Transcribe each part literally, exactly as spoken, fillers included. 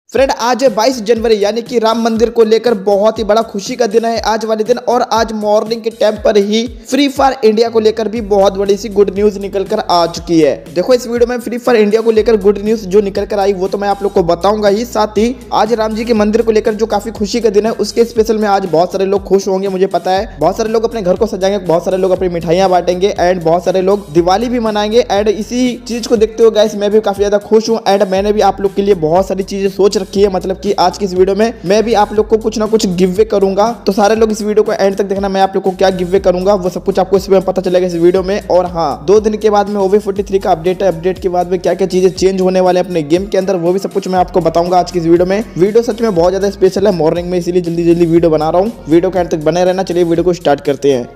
Friend आज है बाईस जनवरी यानी कि राम मंदिर को लेकर बहुत ही बड़ा खुशी का दिन है आज वाले दिन। और आज मॉर्निंग के टाइम पर ही फ्री फायर इंडिया को लेकर भी बहुत बड़ी सी गुड न्यूज निकल कर आ चुकी है। देखो इस वीडियो में फ्री फायर इंडिया को लेकर गुड न्यूज जो निकल कर आई वो तो मैं आप लोग को बताऊंगा ही, साथ ही आज राम जी के मंदिर को लेकर जो काफी खुशी का दिन है उसके स्पेशल में आज बहुत सारे लोग खुश होंगे। मुझे पता है बहुत सारे लोग अपने घर को सजाएंगे, बहुत सारे लोग अपनी मिठाइयां बांटेंगे एंड बहुत सारे लोग दिवाली भी मनाएंगे। एंड इसी चीज को देखते हुए गाइस मैं भी काफी ज्यादा खुश हूँ एंड मैंने भी आप लोग के लिए बहुत सारी चीजें सोच रखी है। मतलब की आज की इस वीडियो में मैं भी आप लोग को कुछ ना कुछ गिव वे करूंगा, तो सारे लोग इस वीडियो को एंड तक देखना। मैं आप लोग को क्या गिव वे करूंगा वो सब कुछ आपको इसमें पता चलेगा इस वीडियो में। और हाँ, दो दिन के बाद में ओ वी फोर्टी थ्री का अपडेट है, अपडेट के बाद में क्या क्या चीजें चेंज होने वाले अपने गेम के अंदर वो भी सब कुछ मैं आपको बताऊंगा आज की इस वीडियो में। वीडियो सच में बहुत ज्यादा स्पेशल है मॉर्निंग में, इसीलिए जल्दी जल्दी वीडियो बना रहा हूँ। वीडियो के एंड तक बने रहना। चलिए वीडियो को स्टार्ट करते हैं।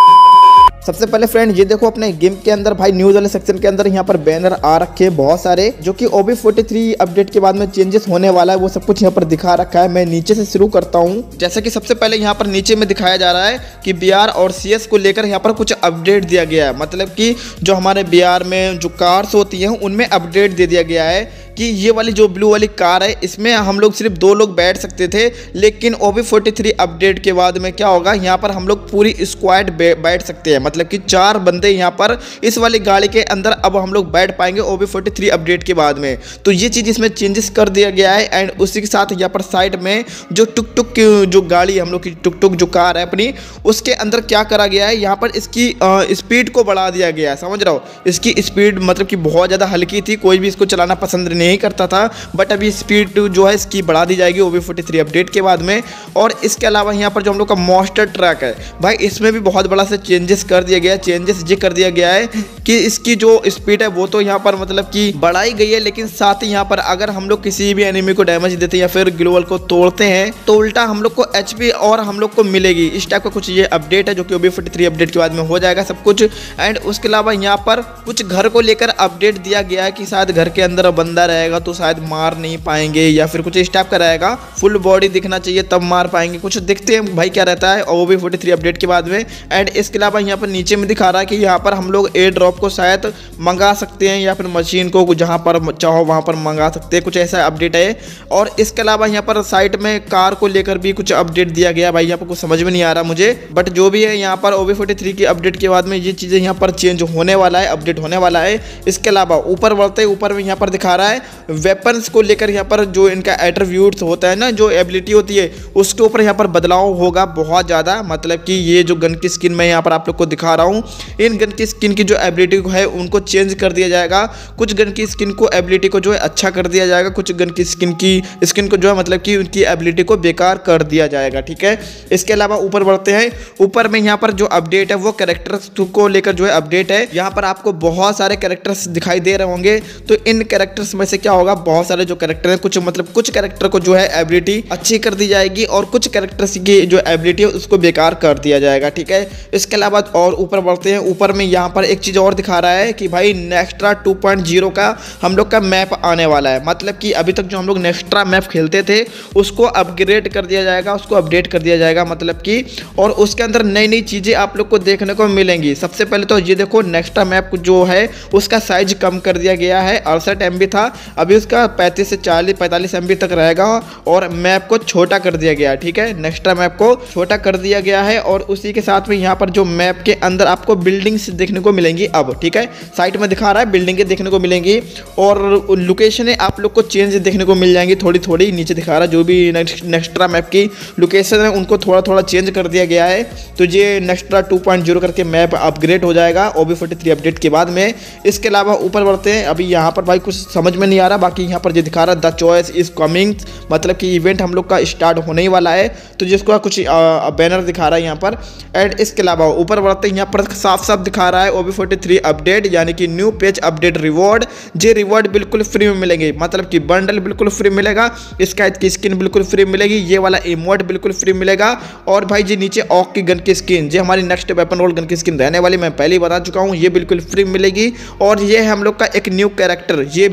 सबसे पहले फ्रेंड ये देखो अपने गेम के अंदर भाई न्यूज वाले सेक्शन के अंदर यहाँ पर बैनर आ रखे हैं बहुत सारे, जो कि O B forty three update के बाद में चेंजेस होने वाला है वो सब कुछ यहाँ पर दिखा रखा है। मैं नीचे से शुरू करता हूँ। जैसे कि सबसे पहले यहाँ पर नीचे में दिखाया जा रहा है कि बिहार और सी एस को लेकर यहाँ पर कुछ अपडेट दिया गया है। मतलब कि जो हमारे बिहार में जो कार्स होती हैं उनमें अपडेट दे दिया गया है कि ये वाली जो ब्लू वाली कार है इसमें हम लोग सिर्फ दो लोग बैठ सकते थे, लेकिन O B forty three update के बाद में क्या होगा, यहाँ पर हम लोग पूरी स्क्वाड बैठ सकते हैं। मतलब कि चार बंदे यहाँ पर इस वाली गाड़ी के अंदर अब हम लोग बैठ पाएंगे O B forty three update के बाद में। तो ये चीज़ इसमें चेंजेस कर दिया गया है। एंड उसी के साथ यहाँ पर साइड में जो टुक टुक की जो गाड़ी हम लोग की टुक टुक जो कार है अपनी, उसके अंदर क्या करा गया है, यहाँ पर इसकी स्पीड को बढ़ा दिया गया है। समझ रहा हो, इसकी स्पीड मतलब कि बहुत ज़्यादा हल्की थी, कोई भी इसको चलाना पसंद नहीं नहीं करता था, बट अभी स्पीड जो है इसकी बढ़ा दी जाएगी O B forty three update के बाद में। और इसके अलावा यहाँ पर जो हम लोग का मॉन्स्टर ट्रक है भाई, इसमें भी बहुत बड़ा से चेंजेस कर दिया गया है। चेंजेस ये कर दिया गया है कि इसकी जो स्पीड है वो तो यहाँ पर मतलब कि बढ़ाई गई है, लेकिन साथ ही यहाँ पर अगर हम लोग किसी भी एनिमी को डैमेज देते हैं या फिर ग्लोवल को तोड़ते हैं तो उल्टा हम लोग को एच पी और हम लोग को मिलेगी। इस टाइप का कुछ ये अपडेट है जो कि O B forty three update के बाद में हो जाएगा सब कुछ। एंड उसके अलावा यहाँ पर कुछ घर को लेकर अपडेट दिया गया है कि शायद घर के अंदर बंदा रहेगा तो शायद मार नहीं पाएंगे या फिर कुछ इस टाइप का रहेगा, फुल बॉडी दिखना चाहिए तब मार पाएंगे। कुछ देखते हैं भाई क्या रहता है O B forty three update के बाद में। एंड इसके अलावा यहाँ पर नीचे में दिखा रहा है कि यहाँ पर हम लोग एयर ड्रॉप को शायद मंगा सकते हैं या फिर मशीन को जहाँ पर चाहो वहाँ पर मंगा सकते हैं, कुछ ऐसा अपडेट है। और इसके अलावा यहाँ पर साइड में कार को लेकर भी कुछ अपडेट दिया गया भाई, यहाँ पर कुछ समझ में नहीं आ रहा मुझे, बट जो भी है यहाँ पर ओ वी फोर्टी थ्री की अपडेट के बाद में ये चीज़ें यहाँ पर चेंज होने वाला है, अपडेट होने वाला है। इसके अलावा ऊपर बढ़ते ऊपर में यहाँ पर दिखा रहा है वेपन्स को लेकर, यहाँ पर जो इनका एट्रीब्यूट्स होता है ना, जो एबिलिटी होती है उसके ऊपर यहाँ पर बदलाव होगा बहुत ज़्यादा। मतलब कि ये जो गन की स्किन मैं यहाँ पर आप लोग को दिखा रहा हूँ, इन गन की स्किन की जो एबिलिटी है उनको चेंज कर दिया जाएगा। कुछ गन की स्किन को एबिलिटी को जो है अच्छा कर दिया जाएगा, कुछ गन की स्किन की स्किन को जो है मतलब कि उनकी एबिलिटी को बेकार कर दिया जाएगा। ठीक है, इसके अलावा ऊपर बढ़ते हैं। ऊपर में यहाँ पर जो अपडेट है वो कैरेक्टर्स को लेकर जो है अपडेट है। यहाँ पर आपको बहुत सारे कैरेक्टर्स दिखाई दे रहे होंगे, तो इन कैरेक्टर्स में से क्या होगा, बहुत सारे जो कैरेक्टर है कुछ मतलब कुछ कैरेक्टर को जो है एबिलिटी अच्छी कर दी जाएगी और कुछ कैरेक्टर्स की जो एबिलिटी है उसको बेकार कर दिया जाएगा। ठीक है, इसके अलावा और ऊपर बढ़ते हैं। ऊपर में यहाँ पर एक चीज़ और दिखा रहा है कि भाई नेक्स्ट्रा टू पॉइंट ज़ीरो का हम लोग का मैप आने वाला है। मतलब कि अभी तक जो हम लोग नेक्स्ट्रा मैप खेलते थे उसको अपग्रेड कर दिया जाएगा, उसको अपडेट कर दिया जाएगा मतलब कि, और उसके अंदर नई नई चीज़ें आप लोग को देखने को मिलेंगी। सबसे पहले तो ये देखो नेक्स्ट्रा मैप जो है उसका साइज कम कर दिया गया है, अड़सठ एम बी था अभी उसका पैंतीस से चालीस पैंतालीस एम बी तक रहेगा, और मैप को छोटा कर दिया गया है। ठीक है, नेक्स्ट्रा मैप को छोटा कर दिया गया है। और उसी के साथ में यहाँ पर जो मैप के अंदर आपको बिल्डिंग्स देखने को मिलेंगी अब। ठीक है, साइड में दिखा रहा है बिल्डिंगें देखने को मिलेंगी और लोकेशन आप लोग को चेंज देखने को मिल जाएंगी थोड़ी थोड़ी। नीचे दिखा रहा है जो भी नेक्स्ट्रा मैप की लोकेशन है उनको थोड़ा थोड़ा चेंज कर दिया गया है। तो ये नेक्स्ट्रा टू पॉइंट ज़ीरो करके मैप अपग्रेड हो जाएगा O B forty three update के बाद में। इसके अलावा ऊपर बढ़ते हैं। अभी यहाँ पर भाई कुछ समझ में नहीं आ रहा, बाकी यहाँ पर जो दिखा रहा है द चॉइस इज कमिंग, मतलब कि इवेंट हम लोग का स्टार्ट होने ही वाला है, तो जिसको कुछ बैनर दिखा रहा है यहाँ पर। एंड इसके अलावा ऊपर बढ़ते हैं, यहाँ पर साफ साफ दिखा रहा है O B forty three update यानी कि न्यू पेज अपडेट रिवॉर्ड। ये रिवॉर्ड बिल्कुल फ्री में मिलेंगे, मतलब कि बंडल बिल्कुल फ्री मिलेगा, स्काई की स्किन बिल्कुल फ्री मिलेगी, ये वाला इमोट बिल्कुल फ्री मिलेगा। और भाई जी नीचे ऑक की गन की स्किन, जो हमारी नेक्स्ट वेपन रोल गन की स्किन रहने वाली, मैं पहले ही बता चुका हूँ, ये बिल्कुल फ्री मिलेगी। और ये है हम लोग का एक न्यू कैरेक्टर, ये भी बिल्कुल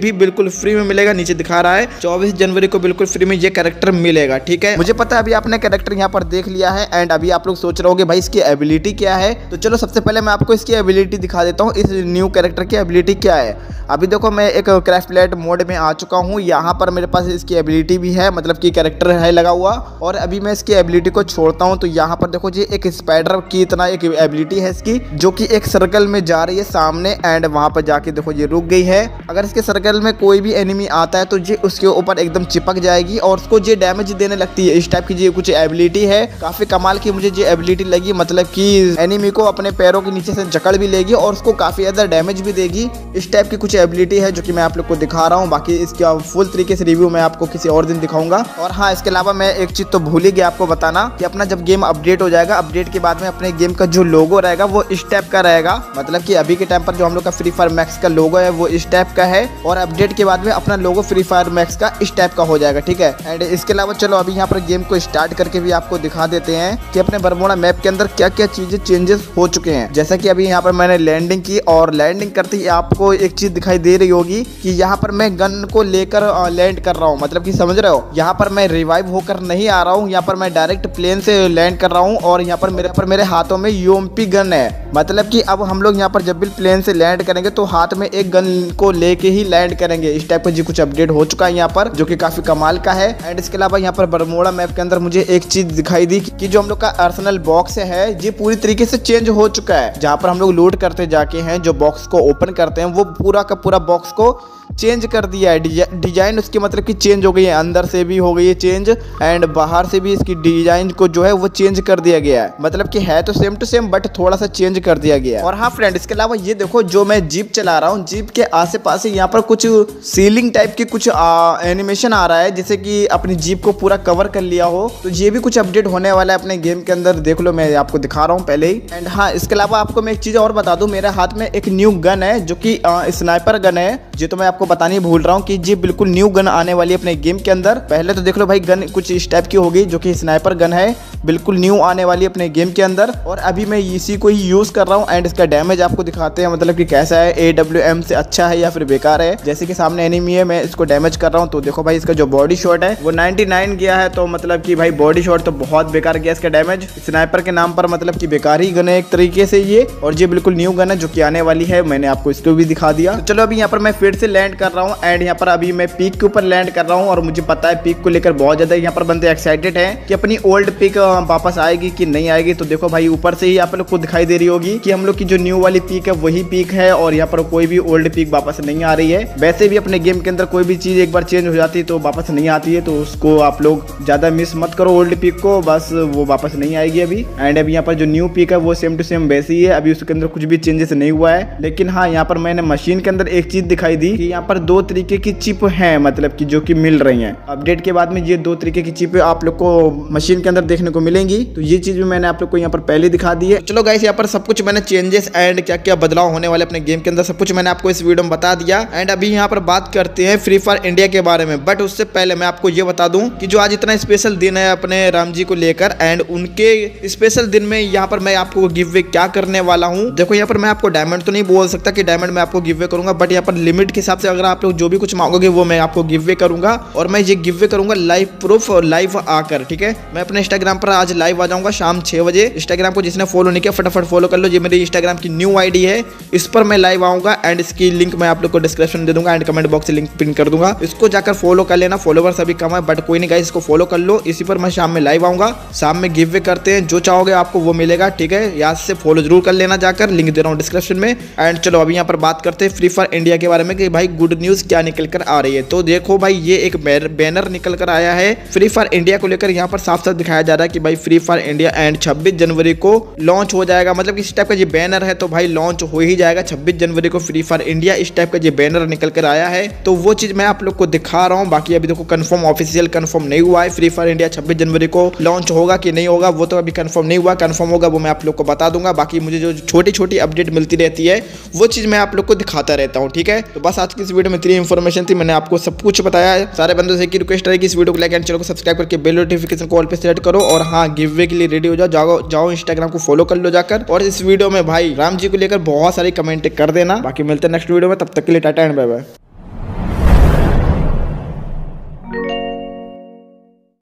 बिल्कुल फ्री में मिलेगा। नीचे दिखा रहा है चौबीस जनवरी को बिल्कुल फ्री में ये कैरेक्टर मिलेगा, ठीक है। मुझे पता है अभी आपने कैरेक्टर यहाँ पर देख लिया है एंड अभी आप लोग सोच रहे होगे भाई इसकी एबिलिटी क्या है। तो चलो सबसे पहले मैं आपको इसकी एबिलिटी दिखा देता हूँ, इस न्यू कैरेक्टर की एबिलिटी क्या है। अभी देखो मैं एक क्रैफ्टलेट मोड में आ चुका हूँ, यहाँ पर मेरे पास इसकी एबिलिटी भी है, मतलब कि कैरेक्टर है लगा हुआ। और अभी मैं इसकी एबिलिटी को छोड़ता हूँ तो यहाँ पर देखो जी एक स्पाइडर की इतना एक एबिलिटी है इसकी, जो कि एक सर्कल में जा रही है सामने एंड वहाँ पर जाके देखो ये रुक गई है। अगर इसके सर्कल में कोई भी एनिमी आता है तो ये उसके ऊपर एकदम चिपक जाएगी और उसको ये डैमेज देने लगती है। इस टाइप की ये कुछ एबिलिटी है, काफी कमाल की मुझे ये एबिलिटी लगी, मतलब कि एनिमी को अपने पैरों के नीचे से जकड़ भी लेगी और उसको काफी ज्यादा डैमेज भी देगी। इस टाइप की कुछ एबिलिटी है जो कि मैं आप लोग को दिखा रहा हूँ। बाकी इसका फुल तरीके से रिव्यू मैं आपको किसी और दिन दिखाऊंगा। और हाँ, इसके अलावा मैं एक चीज तो भूल ही गया आपको बताना कि अपना जब गेम अपडेट हो जाएगा, अपडेट के बाद में अपने गेम का जो लोगो रहेगा वो इस टाइप का रहेगा। मतलब कि अभी के टाइम पर जो हम लोग का फ्री फायर मैक्स का लोगो है वो इस टाइप का है और अपडेट के बाद में अपना लोगो फ्री फायर मैक्स का इस टाइप का हो जाएगा, ठीक है। एंड इसके अलावा चलो अभी यहाँ पर गेम को स्टार्ट करके भी आपको दिखा देते हैं कि अपने बरमोड़ा मैप के अंदर क्या क्या चीजें चेंजेस हो चुके हैं। जैसा कि अभी यहाँ पर मैंने लैंडिंग की और लैंडिंग करते ही आपको एक चीज दिखाई दे रही होगी कि यहाँ पर मैं गन को लेकर लैंड कर रहा हूँ, मतलब कि समझ रहे हो, यहाँ पर मैं रिवाइव होकर नहीं आ रहा हूँ, यहाँ पर मैं डायरेक्ट प्लेन से लैंड कर रहा हूँ और यहाँ पर मेरे पर मेरे हाथों में यूएमपी गन है। मतलब कि अब हम लोग यहाँ पर जब भी प्लेन से लैंड करेंगे तो हाथ में एक गन को लेके ही लैंड करेंगे। इस टाइप का जी कुछ अपडेट हो चुका है यहाँ पर, जो कि काफी कमाल का है। एंड इसके अलावा यहाँ पर बरमोड़ा मैप के अंदर मुझे एक चीज दिखाई दी कि जो हम लोग का आर्सेनल बॉक्स है ये पूरी तरीके से चेंज हो चुका है। जहाँ पर हम लोग लूट करते जाके हैं, जो बॉक्स को ओपन करते हैं वो पूरा का पूरा बॉक्स को चेंज कर दिया है। डिजाइन उसकी मतलब कि चेंज हो गई है, अंदर से भी हो गई है चेंज एंड बाहर से भी इसकी डिजाइन को जो है वो चेंज कर दिया गया है। मतलब कि है तो सेम टू सेम बट थोड़ा सा चेंज कर दिया गया है। और हाँ फ्रेंड, इसके अलावा ये देखो जो मैं जीप चला रहा हूँ, जीप के आसे पास यहाँ पर कुछ सीलिंग टाइप की कुछ एनिमेशन आ रहा है, जैसे कि अपनी जीप को पूरा कवर कर लिया हो। तो ये भी कुछ अपडेट होने वाला है अपने गेम के अंदर, देख लो, मैं आपको दिखा रहा हूँ पहले ही। एंड हाँ, इसके अलावा आपको मैं एक चीज और बता दूं, मेरे हाथ में एक न्यू गन है जो कि स्नाइपर गन है। ये तो मैं आपको बताने भूल रहा हूँ कि ये बिल्कुल न्यू गन आने वाली है अपने गेम के अंदर। पहले तो देख लो भाई, गन कुछ इस टाइप की होगी जो कि स्नाइपर गन है, बिल्कुल न्यू आने वाली है अपने गेम के अंदर। और अभी मैं इसी को ही यूज कर रहा हूँ एंड इसका डैमेज आपको दिखाते हैं, मतलब कि कैसा है, ए डब्ल्यू एम से अच्छा है या फिर बेकार है। जैसे कि सामने एनिमी है, मैं इसको डैमेज कर रहा हूँ तो देखो भाई इसका जो बॉडी शॉट है वो निन्यानवे गया है, तो मतलब कि भाई बॉडी शॉट तो बहुत बेकार गया इसका डैमेज। स्नाइपर के नाम पर मतलब कि बेकार ही गन है एक तरीके से ये, और ये बिल्कुल न्यू गन है जो कि आने वाली है। मैंने आपको इसको भी दिखा दिया। तो चलो अभी यहाँ पर मैं फिर से लैंड कर रहा हूँ एंड यहाँ पर अभी मैं पीक के ऊपर लैंड कर रहा हूँ और मुझे पता है पीक को लेकर बहुत ज्यादा यहाँ पर बंदे एक्साइटेड हैं कि अपनी ओल्ड पीक वापस आएगी कि नहीं आएगी। तो देखो भाई ऊपर से ही आप लोग को दिखाई दे रही होगी कि हम लोग की जो न्यू वाली पीक है वही पीक है और यहाँ पर कोई भी ओल्ड पीक वापस नहीं आ रही है। वैसे भी अपने गेम के अंदर कोई भी चीज एक बार चेंज हो जाती है तो वापस नहीं आती है, तो उसको आप लोग ज्यादा मिस मत करो ओल्ड पीक को, बस वो वापस नहीं आएगी अभी। एंड अभी यहाँ पर जो न्यू पीक है वो सेम टू सेम वैसे ही है, अभी उसके अंदर कुछ भी चेंजेस नहीं हुआ है। लेकिन हाँ, यहाँ पर मैंने मशीन के अंदर एक चीज दिखाई दी कि यहाँ पर दो तरीके की चिप है, मतलब कि जो कि मिल रही हैं। अपडेट के बाद में ये दो तरीके की चिप आप लोग को मशीन के अंदर देखने को मिलेंगी, तो ये चीज भी मैंने आप लोग को यहाँ पर पहले दिखा दी है। चलो गाइस, यहाँ पर सब कुछ मैंने चेंजेस एंड क्या क्या बदलाव होने वाले अपने गेम के अंदर सब कुछ मैंने आपको इस वीडियो में बता दिया। एंड अभी यहाँ पर बात करते हैं फ्री फायर इंडिया के बारे में, बट उससे पहले मैं आपको ये बता दूं कि जो आज इतना स्पेशल दिन है अपने राम जी को लेकर एंड उनके स्पेशल दिन में यहाँ पर मैं आपको गिव वे क्या करने वाला हूँ। देखो यहाँ पर मैं आपको डायमंड तो नहीं बोल सकता कि डायमंड मैं आपको गिव वे करूंगा, बट यहाँ पर लिमिट के हिसाब से अगर आप लोग जो भी कुछ मांगोगे वो मैं आपको गिव वे करूंगा और मैं ये गिव वे करूंगा लाइव प्रूफ और लाइव आकर, ठीक है। मैं अपने इंस्टाग्राम पर आज लाइव आ जाऊंगा शाम छह बजे। इंस्टाग्राम को जिसने फॉलो नहीं किया फटाफट फॉलो कर लो, ये मेरी इंस्टाग्राम की न्यू आईडी है, इस पर मैं लाइव आऊंगा एंड इसकी लिंक मैं आप लोग को डिस्क्रिप्शन में दे दूंगा एंड कमेंट बॉक्स से लिंक पिन कर दूंगा। इसको जाकर फॉलो कर लेना, फॉलोवर्स अभी कम है बट कोई नहीं गाइस, इसको फॉलो कर लो। इसी पर मैं शाम में लाइव आऊंगा, शाम में गिव वे करते हैं, जो चाहोगे आपको वो मिलेगा, ठीक है। याद से फॉलो जरूर कर लेना जाकर, लिंक दे रहा हूँ डिस्क्रिप्शन में। एंड चलो अभी यहाँ पर बात करते हैं फ्री फायर इंडिया के बारे में कि भाई गुड न्यूज क्या निकल कर आ रही है। तो देखो भाई, ये एक बैनर निकल कर आया है फ्री फायर इंडिया को लेकर। यहाँ पर साफ साफ दिखाया जा रहा है कि भाई फ्री फायर इंडिया एंड छब्बीस जनवरी को लॉन्च हो जाएगा। मतलब इस टाइप का ये बैनर है तो भाई लॉन्च हो ही जाएगा छब्बीस जनवरी को फ्री फायर इंडिया, इस टाइप का ये बैनर निकल कर आया है। तो वो चीज मैं आप लोग को दिखा रहा हूँ। बाकी अभी देखो कंफर्म ऑफिशियल कंफर्म नहीं हुआ है फ्री फायर इंडिया छब्बीस जनवरी को लॉन्च होगा कि नहीं होगा, वो तो अभी कंफर्म नहीं हुआ। कंफर्म होगा वो मैं आप लोग को बता दूंगा। बाकी मुझे जो छोटी छोटी अपडेट मिलती रहती है वो चीज मैं आप लोग को दिखाता रहता हूँ, ठीक है। तो बस आज की इस वीडियो में इतनी इन्फॉर्मेशन थी, मैंने आपको सब कुछ बताया है। सारे बंदों से की रिक्वेस्ट है कि इस वीडियो को लाइक एंड चैनल को सब्सक्राइब करके बेल नोटिफिकेशन को ऑल पे सेट करो। और हाँ, गिव वे के लिए रेडी हो जाओ, जाओ जाओ इंस्टाग्राम को फॉलो कर लो जाकर। और इस वीडियो में भाई राम जी को लेकर बहुत सारी कमेंट कर देना। बाकी मिलते हैं नेक्स्ट वीडियो में, तब तक के लिए टाटा एंड बाय बाय।